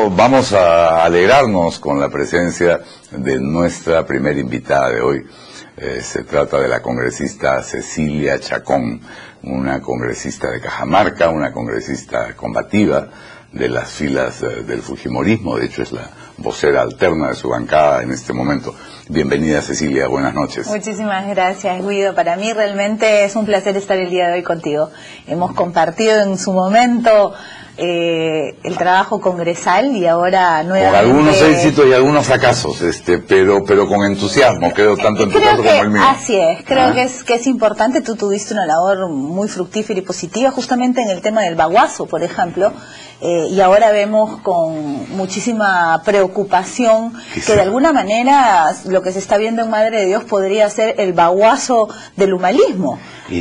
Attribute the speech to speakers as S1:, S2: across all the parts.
S1: Bueno, vamos a alegrarnos con la presencia de nuestra primera invitada de hoy. Se trata de la congresista Cecilia Chacón, una congresista de Cajamarca, una congresista combativa de las filas del fujimorismo. De hecho, es la vocera alterna de su bancada en este momento. Bienvenida, Cecilia, buenas noches.
S2: Muchísimas gracias, Guido. Para mí realmente es un placer estar el día de hoy contigo. Hemos compartido en su momento el trabajo congresal y ahora nuevamente...
S1: Con algunos éxitos y algunos fracasos, pero con entusiasmo, creo, tanto entusiasmo como el mío.
S2: Así es, creo que es importante. Tú tuviste una labor muy fructífera y positiva justamente en el tema del baguazo, por ejemplo, y ahora vemos con muchísima preocupación que de alguna manera lo que se está viendo en Madre de Dios podría ser el baguazo del humanismo.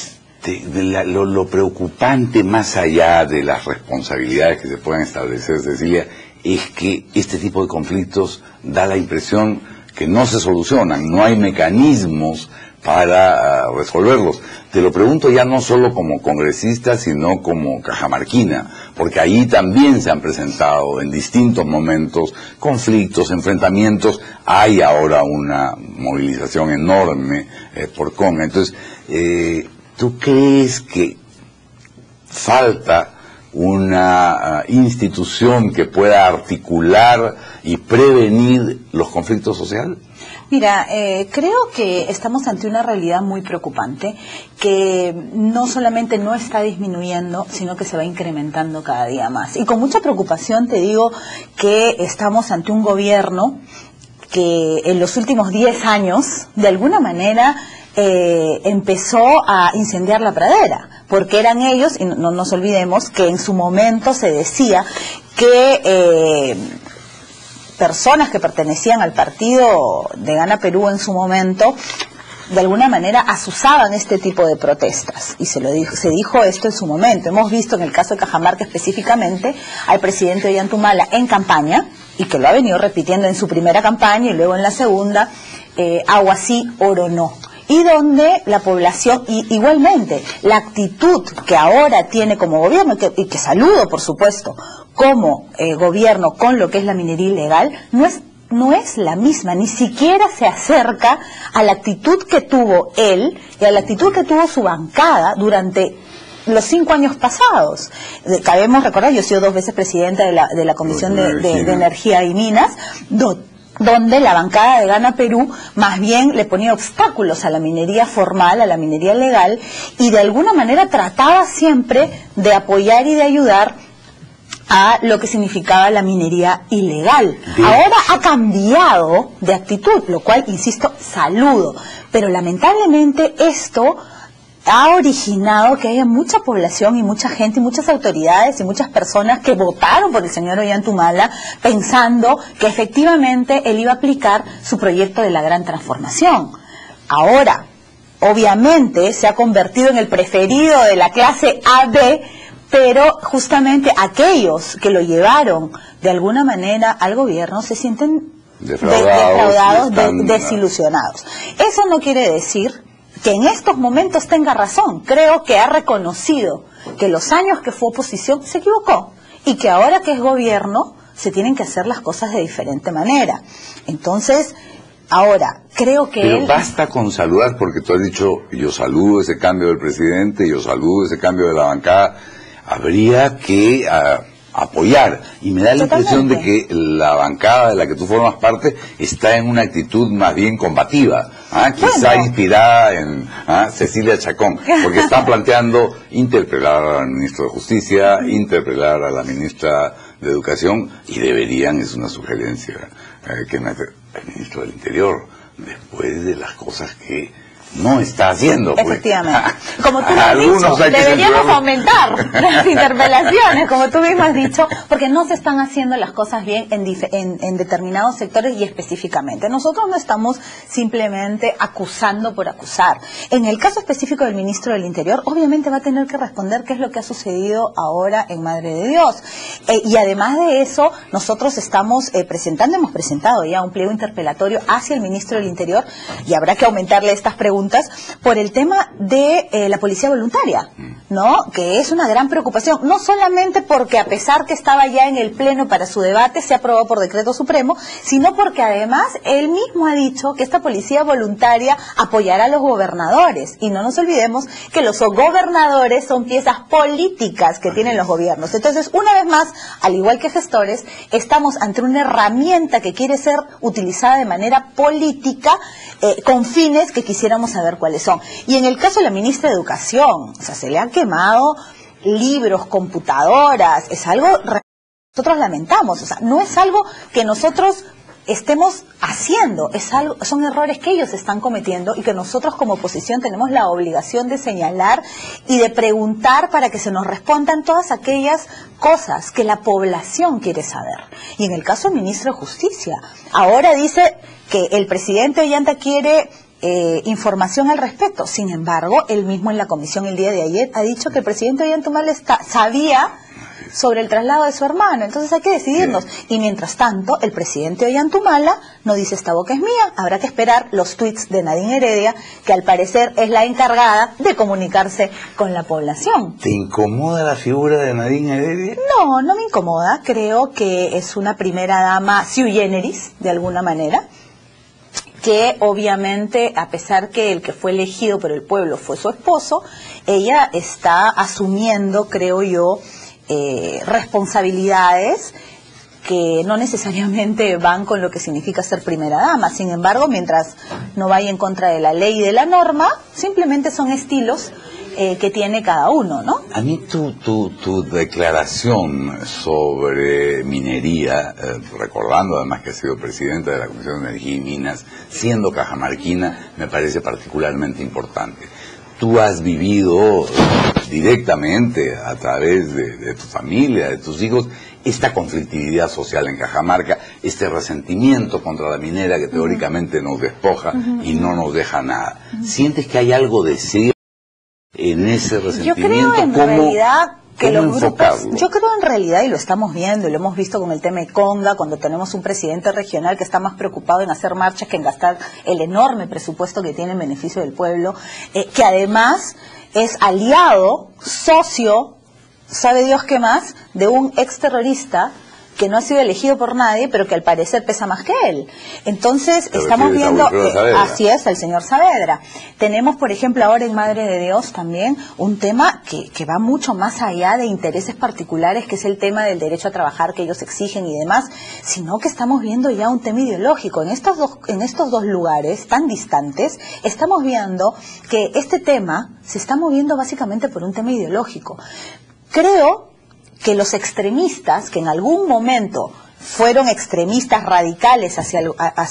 S1: Lo preocupante, más allá de las responsabilidades que se puedan establecer, Cecilia, es que este tipo de conflictos da la impresión que no se solucionan, no hay mecanismos para resolverlos. Te lo pregunto ya no solo como congresista, sino como cajamarquina, porque ahí también se han presentado en distintos momentos conflictos, enfrentamientos. Hay ahora una movilización enorme por Conga. Entonces, ¿tú crees que falta una institución que pueda articular y prevenir los conflictos sociales?
S2: Mira, creo que estamos ante una realidad muy preocupante que no solamente no está disminuyendo, sino que se va incrementando cada día más. Y con mucha preocupación te digo que estamos ante un gobierno que en los últimos 10 años, de alguna manera, empezó a incendiar la pradera, porque eran ellos, y no nos olvidemos que en su momento se decía que personas que pertenecían al partido de Gana Perú en su momento, de alguna manera asusaban este tipo de protestas, y se dijo esto en su momento. Hemos visto en el caso de Cajamarca específicamente al presidente Ollantumala en campaña, y que lo ha venido repitiendo en su primera campaña y luego en la segunda, agua sí, oro no. Y donde la población, y igualmente, la actitud que ahora tiene como gobierno, y que saludo, por supuesto, como gobierno con lo que es la minería ilegal, no es la misma, ni siquiera se acerca a la actitud que tuvo él y a la actitud que tuvo su bancada durante los 5 años pasados. Cabemos recordar, yo he sido 2 veces presidenta de la Comisión de Energía y Minas, donde la bancada de Gana Perú más bien le ponía obstáculos a la minería formal, a la minería legal, y de alguna manera trataba siempre de apoyar y de ayudar a lo que significaba la minería ilegal. Ahora ha cambiado de actitud, lo cual, insisto, saludo, pero lamentablemente esto ha originado que haya mucha población y mucha gente y muchas autoridades y muchas personas que votaron por el señor Ollantumala pensando que efectivamente él iba a aplicar su proyecto de la gran transformación. Ahora, obviamente, se ha convertido en el preferido de la clase AB, pero justamente aquellos que lo llevaron de alguna manera al gobierno se sienten defraudados, desilusionados. Eso no quiere decir que en estos momentos tenga razón. Creo que ha reconocido que los años que fue oposición se equivocó y que ahora que es gobierno se tienen que hacer las cosas de diferente manera. Entonces, ahora, creo que
S1: Pero basta con saludar, porque tú has dicho, yo saludo ese cambio del presidente, yo saludo ese cambio de la bancada. Habría que apoyar, y me da la impresión de que la bancada de la que tú formas parte está en una actitud más bien combativa, quizá inspirada en Cecilia Chacón, porque están planteando interpelar al ministro de Justicia, interpelar a la ministra de Educación, y deberían, es una sugerencia que me hace el ministro del Interior, después de las cosas que no está haciendo.
S2: Efectivamente. Como tú lo has dicho, deberíamos aumentar las interpelaciones, como tú mismo has dicho, porque no se están haciendo las cosas bien en determinados sectores y específicamente. Nosotros no estamos simplemente acusando por acusar. En el caso específico del ministro del Interior, obviamente va a tener que responder qué es lo que ha sucedido ahora en Madre de Dios. Y además de eso, nosotros hemos presentado ya un pliego interpelatorio hacia el ministro del Interior, y habrá que aumentarle estas preguntas preguntas por el tema de la policía voluntaria, ¿no? Que es una gran preocupación, no solamente porque a pesar que estaba ya en el Pleno para su debate, se aprobó por decreto supremo, sino porque además él mismo ha dicho que esta policía voluntaria apoyará a los gobernadores. Y no nos olvidemos que los gobernadores son piezas políticas que tienen los gobiernos. Entonces, una vez más, al igual que gestores, estamos ante una herramienta que quiere ser utilizada de manera política con fines que quisiéramos saber cuáles son. Y en el caso de la ministra de Educación, o sea, se le han quemado libros, computadoras, es algo que nosotros lamentamos, o sea, no es algo que nosotros estemos haciendo, son errores que ellos están cometiendo y que nosotros como oposición tenemos la obligación de señalar y de preguntar para que se nos respondan todas aquellas cosas que la población quiere saber. Y en el caso del ministro de Justicia, ahora dice que el presidente Ollanta quiere información al respecto. Sin embargo, él mismo en la comisión el día de ayer ha dicho que el presidente Ollanta Humala sabía sobre el traslado de su hermano, entonces hay que decidirnos. Y mientras tanto, el presidente Ollanta Humala no dice esta boca es mía, habrá que esperar los tweets de Nadine Heredia, que al parecer es la encargada de comunicarse con la población.
S1: ¿Te incomoda la figura de Nadine Heredia?
S2: No, no me incomoda, creo que es una primera dama sui generis, de alguna manera, que obviamente, a pesar que el que fue elegido por el pueblo fue su esposo, ella está asumiendo, creo yo, responsabilidades que no necesariamente van con lo que significa ser primera dama. Sin embargo, mientras no vaya en contra de la ley y de la norma, simplemente son estilos que tiene cada uno, ¿no?
S1: A mí tu declaración sobre minería, recordando además que ha sido presidenta de la Comisión de Energía y Minas, siendo cajamarquina, me parece particularmente importante. Tú has vivido directamente a través de tu familia, de tus hijos, esta conflictividad social en Cajamarca, este resentimiento contra la minera que teóricamente nos despoja y no nos deja nada. ¿Sientes que hay algo de serio en ese resentimiento?
S2: Yo creo en realidad que los grupos,
S1: yo
S2: creo en realidad, y lo estamos viendo, y lo hemos visto con el tema de Conga, cuando tenemos un presidente regional que está más preocupado en hacer marchas que en gastar el enorme presupuesto que tiene en beneficio del pueblo, que además es aliado, socio, sabe Dios qué más, de un exterrorista que no ha sido elegido por nadie, pero que al parecer pesa más que él. Entonces, estamos viendo, así es, el señor Saavedra. Tenemos, por ejemplo, ahora en Madre de Dios también un tema que va mucho más allá de intereses particulares, que es el tema del derecho a trabajar que ellos exigen y demás, sino que estamos viendo ya un tema ideológico. En estos dos lugares tan distantes, estamos viendo que este tema se está moviendo básicamente por un tema ideológico. Creo que los extremistas, que en algún momento fueron extremistas radicales hacia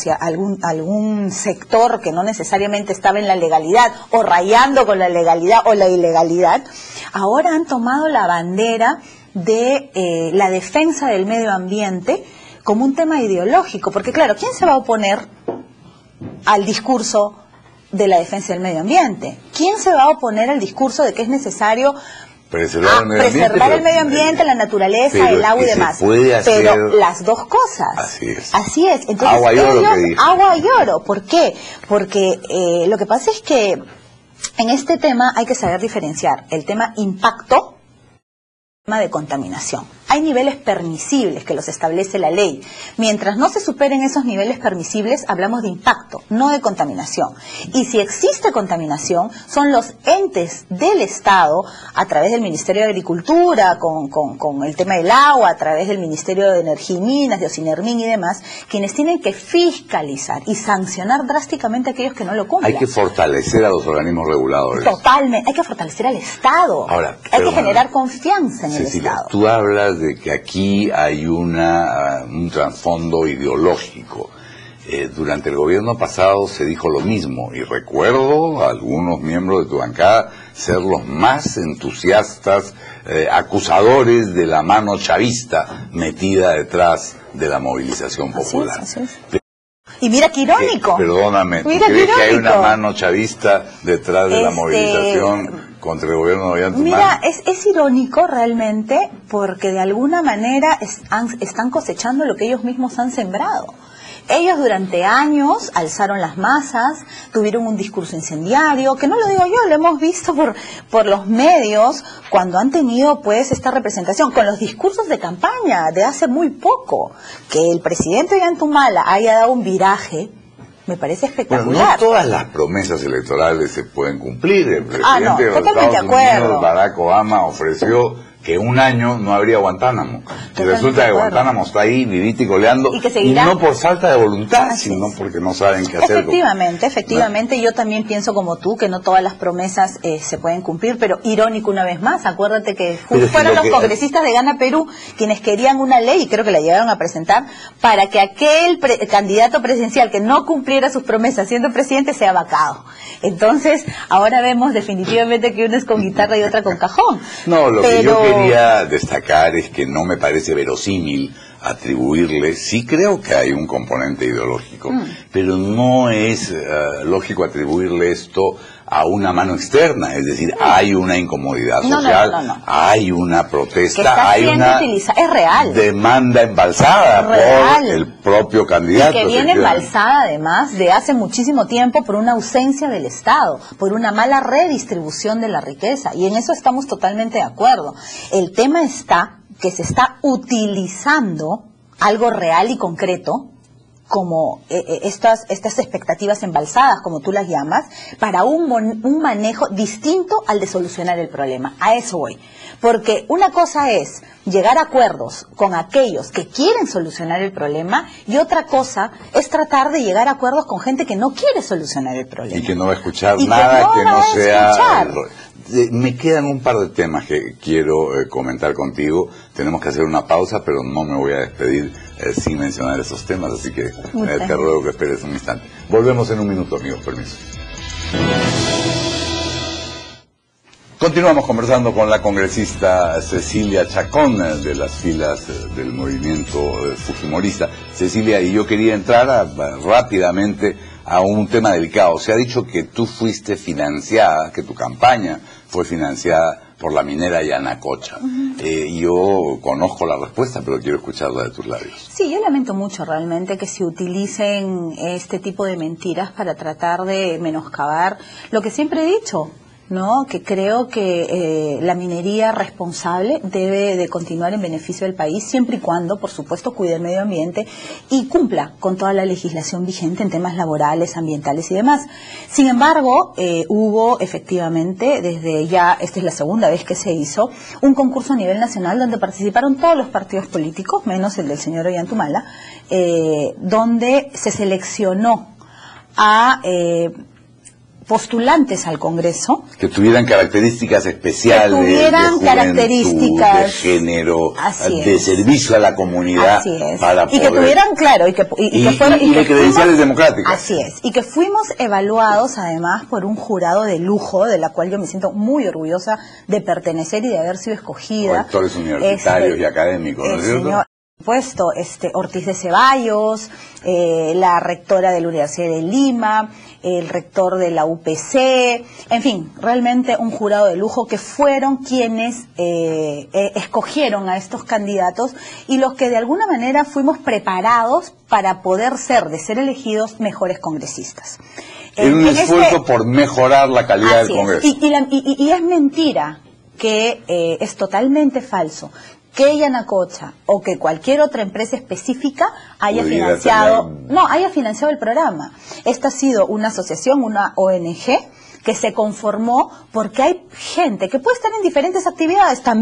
S2: algún sector que no necesariamente estaba en la legalidad o rayando con la legalidad o la ilegalidad, ahora han tomado la bandera de la defensa del medio ambiente como un tema ideológico. Porque claro, ¿quién se va a oponer al discurso de la defensa del medio ambiente? ¿Quién se va a oponer al discurso de que es necesario preservar el medio ambiente, la naturaleza, el agua y demás? Pero las dos cosas. Así es. Entonces,
S1: agua y oro,
S2: agua y oro. ¿Por qué? Porque lo que pasa es que en este tema hay que saber diferenciar el tema impacto, el tema de contaminación. Hay niveles permisibles que los establece la ley. Mientras no se superen esos niveles permisibles, hablamos de impacto, no de contaminación. Y si existe contaminación, son los entes del Estado, a través del Ministerio de Agricultura, con el tema del agua, a través del Ministerio de Energía y Minas, de Ocinermin y demás, quienes tienen que fiscalizar y sancionar drásticamente a aquellos que no lo cumplan.
S1: Hay que fortalecer a los organismos reguladores.
S2: Totalmente, hay que fortalecer al Estado.
S1: Ahora,
S2: hay que generar confianza en el Estado.
S1: Tú hablas de que aquí hay un trasfondo ideológico. Durante el gobierno pasado se dijo lo mismo, y recuerdo a algunos miembros de tu bancada ser los más entusiastas, acusadores de la mano chavista metida detrás de la movilización popular.
S2: Así es. Y mira qué irónico.
S1: Perdóname, ¿tú crees que hay una mano chavista detrás de la movilización contra el gobierno de Ollanta Humala.
S2: Mira, es irónico realmente, porque de alguna manera están cosechando lo que ellos mismos han sembrado. Ellos durante años alzaron las masas, tuvieron un discurso incendiario, que no lo digo yo, lo hemos visto por los medios cuando han tenido pues esta representación, con los discursos de campaña de hace muy poco. Que el presidente Ollanta Humala haya dado un viraje, me parece espectacular.
S1: Bueno, no todas las promesas electorales se pueden cumplir. El presidente de los
S2: totalmente
S1: Estados Unidos, Barack Obama, ofreció que un año no habría Guantánamo. Y resulta que Guantánamo está ahí vivito y coleando, y no por falta de voluntad, sino porque no saben qué hacer.
S2: Efectivamente, yo también pienso como tú, que no todas las promesas se pueden cumplir, pero irónico una vez más, acuérdate que fueron los congresistas de Gana Perú quienes querían una ley, y creo que la llegaron a presentar, para que aquel candidato presidencial que no cumpliera sus promesas siendo presidente sea vacado. Entonces, ahora vemos definitivamente que uno es con guitarra y otra con cajón.
S1: No, lo que yo quería destacar es que no me parece verosímil atribuirle, sí creo que hay un componente ideológico, pero no es lógico atribuirle esto a una mano externa, es decir, hay una incomodidad social, hay una protesta, hay una
S2: es real.
S1: demanda embalsada por el propio candidato.
S2: Y que viene embalsada además de hace muchísimo tiempo por una ausencia del Estado, por una mala redistribución de la riqueza, y en eso estamos totalmente de acuerdo. El tema está que se está utilizando algo real y concreto, como estas expectativas embalsadas, como tú las llamas, para un manejo distinto al de solucionar el problema. A eso voy. Porque una cosa es llegar a acuerdos con aquellos que quieren solucionar el problema, y otra cosa es tratar de llegar a acuerdos con gente que no quiere solucionar el problema.
S1: Y que no va a escuchar nada que no sea... Me quedan un par de temas que quiero comentar contigo. Tenemos que hacer una pausa, pero no me voy a despedir sin mencionar esos temas, así que te ruego que esperes un instante. Volvemos en un minuto, amigos, permiso. Continuamos conversando con la congresista Cecilia Chacón, de las filas del movimiento fujimorista. Cecilia, y yo quería entrar rápidamente a un tema delicado. Se ha dicho que tú fuiste financiada, que tu campaña fue financiada por la minera Yanacocha. Yo conozco la respuesta, pero quiero escucharla de tus labios.
S2: Sí, yo lamento mucho realmente que se utilicen este tipo de mentiras para tratar de menoscabar lo que siempre he dicho, ¿no? Que creo que la minería responsable debe de continuar en beneficio del país, siempre y cuando, por supuesto, cuide el medio ambiente y cumpla con toda la legislación vigente en temas laborales, ambientales y demás. Sin embargo, hubo efectivamente, desde ya, esta es la segunda vez que se hizo, un concurso a nivel nacional donde participaron todos los partidos políticos, menos el del señor Ollanta Humala, donde se seleccionó a postulantes al Congreso
S1: que tuvieran características especiales, de juventud, de género, de servicio a la comunidad, para
S2: y que tuvieran, claro, y que
S1: credenciales democráticas.
S2: Así es, y que fuimos evaluados además por un jurado de lujo, de la cual yo me siento muy orgullosa de pertenecer y de haber sido escogida.
S1: Rectores universitarios y académicos, ¿no es cierto?
S2: Puesto Ortiz de Ceballos, la rectora de la Universidad de Lima, el rector de la UPC, en fin, realmente un jurado de lujo que fueron quienes escogieron a estos candidatos y los que de alguna manera fuimos preparados para poder ser, de ser elegidos, mejores congresistas.
S1: En un esfuerzo por mejorar la calidad del Congreso.
S2: Y es mentira, que es totalmente falso, que Yanacocha o que cualquier otra empresa específica haya financiado el programa. Esta ha sido una asociación, una ONG, que se conformó porque hay gente que puede estar en diferentes actividades también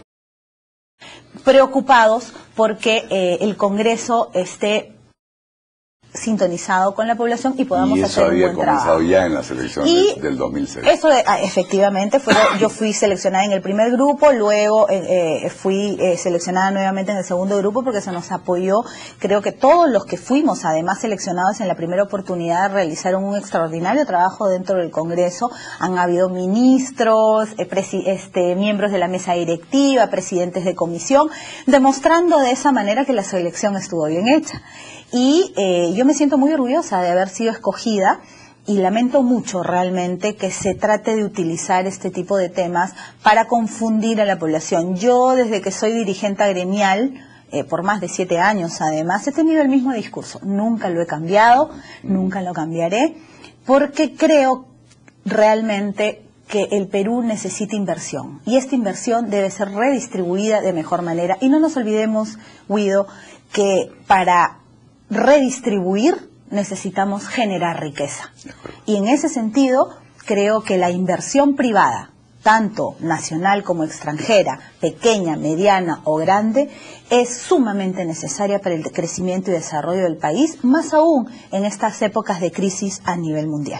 S2: preocupados porque el Congreso esté sintonizado con la población y podamos hacer un buen trabajo.
S1: Y eso había comenzado ya en las elecciones del 2006.
S2: Eso efectivamente, yo fui seleccionada en el primer grupo, luego fui seleccionada nuevamente en el segundo grupo porque se nos apoyó. Creo que todos los que fuimos además seleccionados en la primera oportunidad realizaron un extraordinario trabajo dentro del Congreso. Han habido ministros, miembros de la mesa directiva, presidentes de comisión, demostrando de esa manera que la selección estuvo bien hecha. Y yo me siento muy orgullosa de haber sido escogida y lamento mucho realmente que se trate de utilizar este tipo de temas para confundir a la población. Yo, desde que soy dirigente gremial, por más de 7 años además, he tenido el mismo discurso. Nunca lo he cambiado, nunca lo cambiaré, porque creo realmente que el Perú necesita inversión, y esta inversión debe ser redistribuida de mejor manera. Y no nos olvidemos, Guido, que para redistribuir necesitamos generar riqueza. Y en ese sentido, creo que la inversión privada, tanto nacional como extranjera, pequeña, mediana o grande, es sumamente necesaria para el crecimiento y desarrollo del país, más aún en estas épocas de crisis a nivel mundial.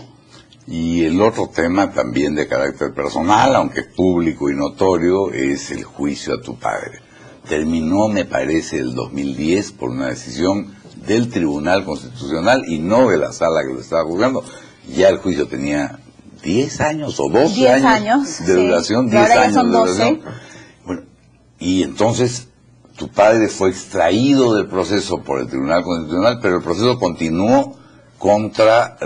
S1: Y el otro tema también de carácter personal, aunque es público y notorio, es el juicio a tu padre. Terminó, me parece, el 2010 por una decisión del Tribunal Constitucional y no de la sala que lo estaba juzgando. Ya el juicio tenía 10 años o 12 años de duración, 10 años de duración. Bueno, y entonces tu padre fue extraído del proceso por el Tribunal Constitucional, pero el proceso continuó contra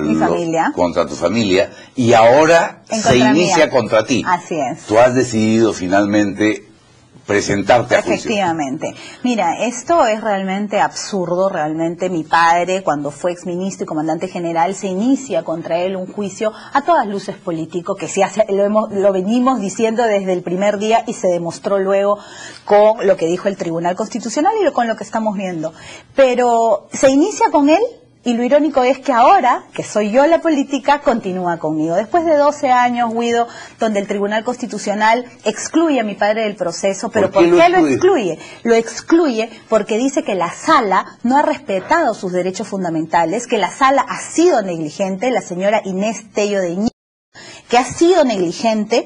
S1: tu familia, y ahora se inicia contra ti.
S2: Así es.
S1: Tú has decidido finalmente presentarte a juicio.
S2: Efectivamente. Mira, esto es realmente absurdo. Realmente mi padre, cuando fue exministro y comandante general, se inicia contra él un juicio a todas luces político, que se hace, lo venimos diciendo desde el primer día y se demostró luego con lo que dijo el Tribunal Constitucional y con lo que estamos viendo. Pero se inicia con él. Y lo irónico es que ahora, que soy yo la política, continúa conmigo. Después de 12 años, Guido, donde el Tribunal Constitucional excluye a mi padre del proceso, pero ¿por qué lo excluye? Lo excluye porque dice que la sala no ha respetado sus derechos fundamentales, que la sala ha sido negligente, la señora Inés Tello de Ñeco, que ha sido negligente,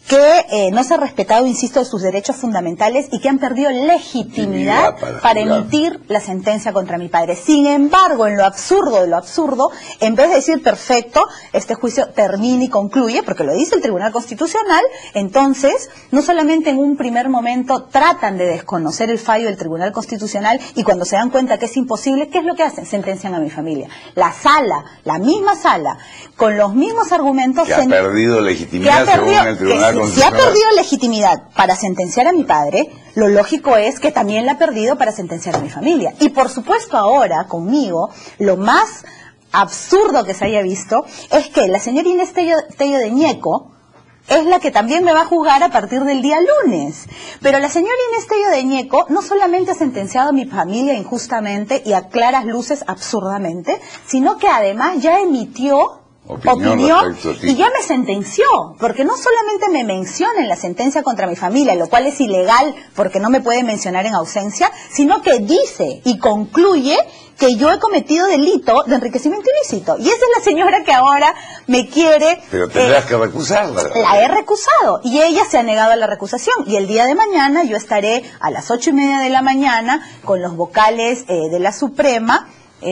S2: que no se ha respetado, insisto, sus derechos fundamentales y que han perdido legitimidad para emitir la sentencia contra mi padre. Sin embargo, en lo absurdo de lo absurdo, en vez de decir perfecto, este juicio termina y concluye, porque lo dice el Tribunal Constitucional, entonces, no solamente en un primer momento tratan de desconocer el fallo del Tribunal Constitucional y cuando se dan cuenta que es imposible, ¿qué es lo que hacen? Sentencian a mi familia. La sala, la misma sala, con los mismos argumentos...
S1: Que ha perdido legitimidad según el Tribunal Constitucional.
S2: Si ha perdido legitimidad para sentenciar a mi padre, lo lógico es que también la ha perdido para sentenciar a mi familia. Y por supuesto ahora, conmigo, lo más absurdo que se haya visto es que la señora Inés Tello de Ñeco es la que también me va a juzgar a partir del día lunes. Pero la señora Inés Tello de Ñeco no solamente ha sentenciado a mi familia injustamente y a claras luces absurdamente, sino que además ya emitió opinión y ya me sentenció, porque no solamente me menciona en la sentencia contra mi familia, lo cual es ilegal porque no me puede mencionar en ausencia, sino que dice y concluye que yo he cometido delito de enriquecimiento ilícito. Y esa es la señora que ahora me quiere...
S1: Pero tendrás que recusarla.
S2: La he recusado y ella se ha negado a la recusación. Y el día de mañana yo estaré a las 8:30 de la mañana con los vocales de la Suprema,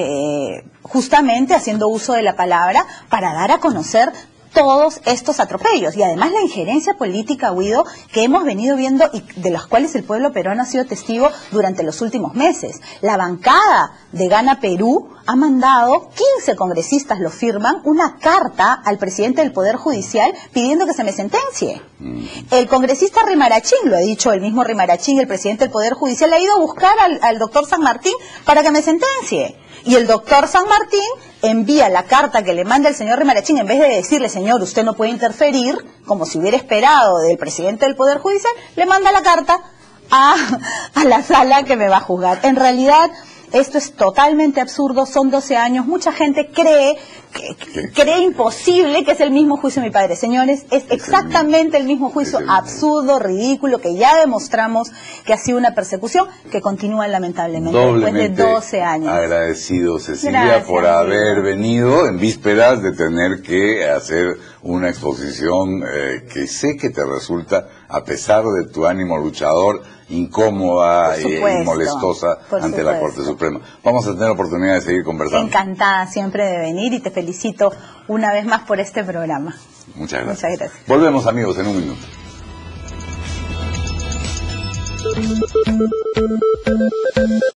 S2: justamente haciendo uso de la palabra para dar a conocer todos estos atropellos y además la injerencia política, Guido, que hemos venido viendo y de las cuales el pueblo peruano ha sido testigo durante los últimos meses. La bancada de Gana Perú ha mandado, 15 congresistas lo firman, una carta al presidente del Poder Judicial pidiendo que se me sentencie. El congresista Rimarachín, lo ha dicho el mismo Rimarachín, el presidente del Poder Judicial, ha ido a buscar al doctor San Martín para que me sentencie. Y el doctor San Martín envía la carta que le manda el señor Rimarachín, en vez de decirle, señor, usted no puede interferir, como si hubiera esperado del presidente del Poder Judicial, le manda la carta a la sala que me va a juzgar. En realidad, esto es totalmente absurdo, son 12 años, mucha gente cree imposible que es el mismo juicio de mi padre. Señores, es exactamente el mismo juicio, absurdo, ridículo, que ya demostramos que ha sido una persecución que continúa lamentablemente después de 12 años.
S1: Agradecido, Cecilia, por haber venido en vísperas de tener que hacer una exposición que sé que te resulta, a pesar de tu ánimo luchador, incómoda y molestosa ante la Corte Suprema. Vamos a tener oportunidad de seguir conversando.
S2: Encantada siempre de venir y te felicito una vez más por este programa.
S1: Muchas gracias.
S2: Muchas gracias.
S1: Volvemos, amigos, en un minuto.